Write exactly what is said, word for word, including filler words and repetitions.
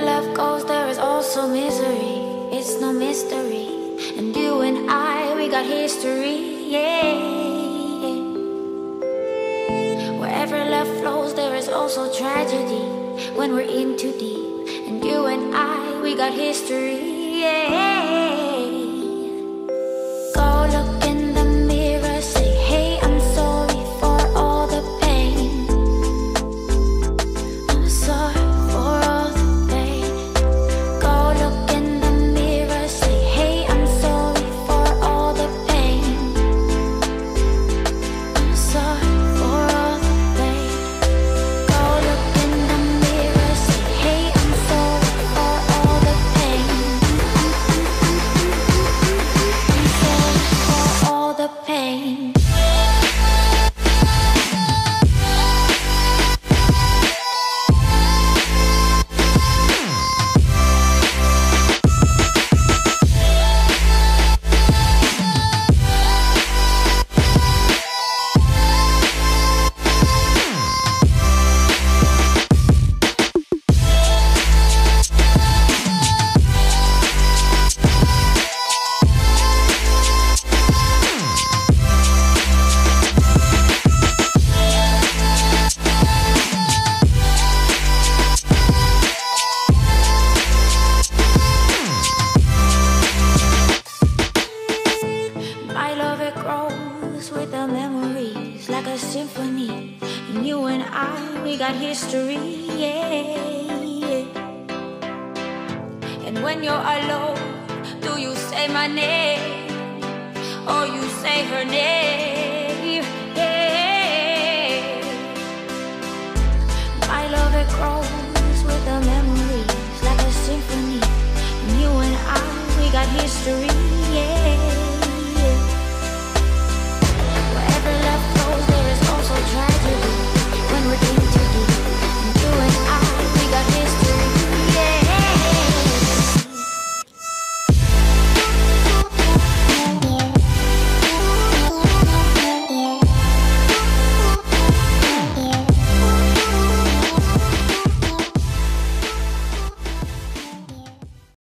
love goes, there is also misery. It's no mystery. And you and I, we got history, yeah. Wherever love flows, there is also tragedy. When we're in too deep. And you and I, we got history, yeah. Go look in the mirror, say, hey, I'm sorry for all the pain. I'm sorry for all the pain. Go look in the mirror, say, hey, I'm sorry for all the pain. I'm sorry for all the pain. Go look in the mirror, say, hey, I'm sorry for all the pain. I'm sorry for all the pain. My love, it grows with the memories like a symphony. And you and I, we got history, yeah. And when you're alone, do you say my name or you say her name? Yeah. My love, it grows with the memories like a symphony. And you and I, we got history.